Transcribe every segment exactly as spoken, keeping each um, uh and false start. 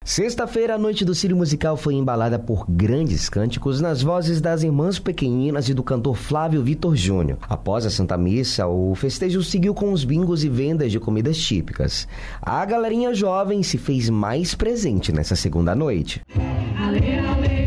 Sexta-feira, a noite do Círio Musical foi embalada por grandes cânticos nas vozes das Irmãs Pequeninas e do cantor Flávio Vitor Júnior. Após a Santa Missa, o festejo seguiu com os bingos e vendas de comidas típicas. A galerinha jovem se fez mais presente nessa segunda noite. Ale, ale.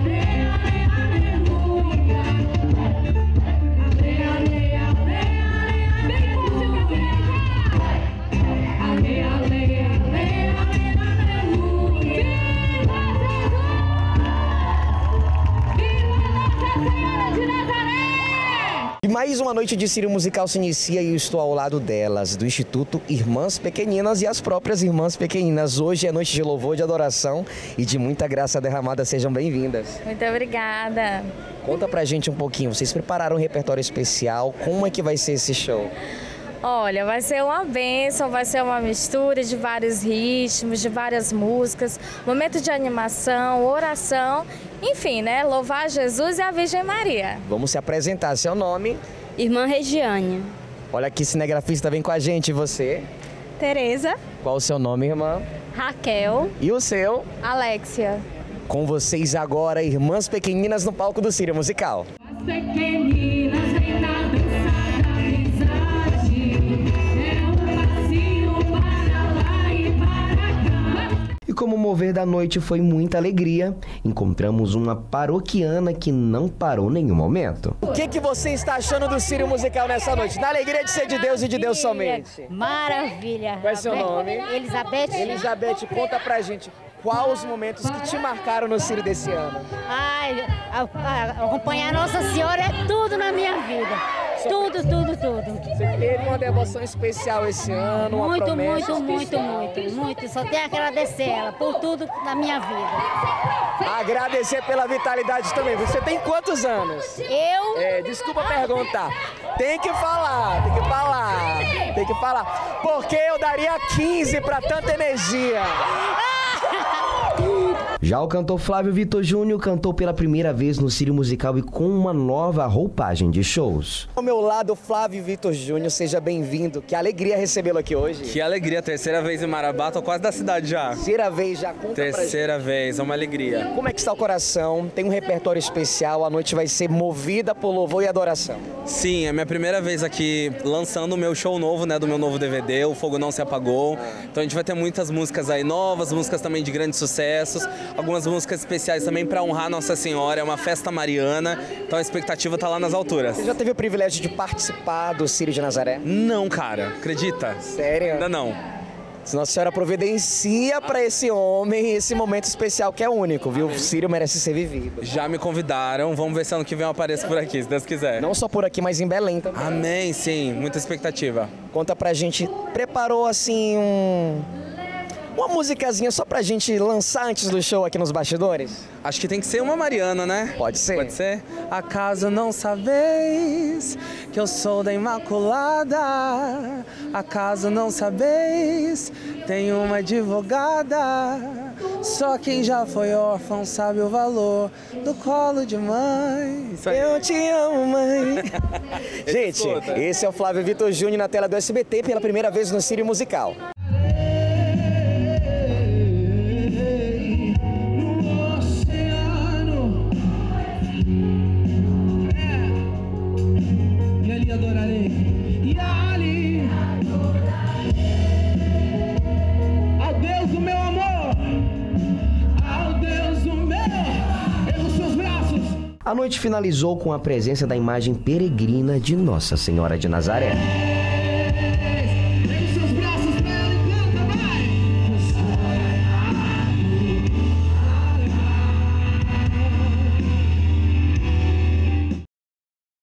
E mais uma noite de Círio Musical se inicia e eu estou ao lado delas, do Instituto Irmãs Pequeninas e as próprias Irmãs Pequeninas. Hoje é noite de louvor, de adoração e de muita graça derramada. Sejam bem-vindas. Muito obrigada. Conta pra gente um pouquinho, vocês prepararam um repertório especial, como é que vai ser esse show? Olha, vai ser uma bênção, vai ser uma mistura de vários ritmos, de várias músicas, momento de animação, oração, enfim, né? Louvar Jesus e a Virgem Maria. Vamos se apresentar, seu nome? Irmã Regiane. Olha que cinegrafista vem com a gente, e você? Tereza. Qual o seu nome, irmã? Raquel. E o seu? Alexia. Com vocês agora, Irmãs Pequeninas no palco do Círio Musical. As pequeninas vem na dança da amizade, é um passinho para lá e para cá. E como o mover da noite foi muita alegria, encontramos uma paroquiana que não parou nenhum momento. O que, que você está achando do Círio Musical nessa noite? Na alegria de ser de Deus e de Deus somente. Maravilha. Qual é seu nome? Elizabeth. Elizabeth, conta pra gente. Quais os momentos que te marcaram no Círio desse ano? Ai, a, a, acompanhar Nossa Senhora é tudo na minha vida. Tudo, tudo, tudo. Você teve uma devoção especial esse ano, uma muito, promessa muito, muito, especial. muito, muito. Só tenho que agradecer ela por tudo na minha vida. Agradecer pela vitalidade também. Você tem quantos anos? Eu? É, desculpa perguntar. Tem que falar, tem que falar, tem que falar. Porque eu daria quinze pra tanta energia. Já o cantor Flávio Vitor Júnior cantou pela primeira vez no Círio Musical e com uma nova roupagem de shows. Ao meu lado, Flávio Vitor Júnior, seja bem-vindo. Que alegria recebê-lo aqui hoje. Que alegria, terceira vez em Marabá, tô quase da cidade já. Terceira vez já, conta Terceira vez, é uma alegria. Como é que está o coração? Tem um repertório especial, a noite vai ser movida por louvor e adoração. Sim, é minha primeira vez aqui lançando o meu show novo, né, do meu novo D V D, O Fogo Não Se Apagou. Então a gente vai ter muitas músicas aí novas, músicas também de grandes sucessos, algumas músicas especiais também para honrar Nossa Senhora, é uma festa mariana, então a expectativa tá lá nas alturas. Você já teve o privilégio de participar do Círio de Nazaré? Não, cara, acredita? Sério? Ainda não. Nossa Senhora providencia para esse homem esse momento especial que é único, viu? O Círio merece ser vivido. Já me convidaram, vamos ver se ano que vem eu apareço por aqui, se Deus quiser. Não só por aqui, mas em Belém também. Amém, sim, muita expectativa. Conta pra gente, preparou assim um... uma musicazinha só pra gente lançar antes do show aqui nos bastidores? Acho que tem que ser uma Mariana, né? Pode ser. Pode ser? Acaso não sabeis que eu sou da Imaculada? Acaso não sabeis? Tenho uma advogada. Só quem já foi órfão sabe o valor do colo de mãe. Eu te amo, mãe. Gente, esse é o Flávio Vitor Júnior na tela do S B T pela primeira vez no Círio Musical. Adorarei e ali ao Deus do meu amor, ao Deus do meu, ergo seus braços. A noite finalizou com a presença da imagem peregrina de Nossa Senhora de Nazaré.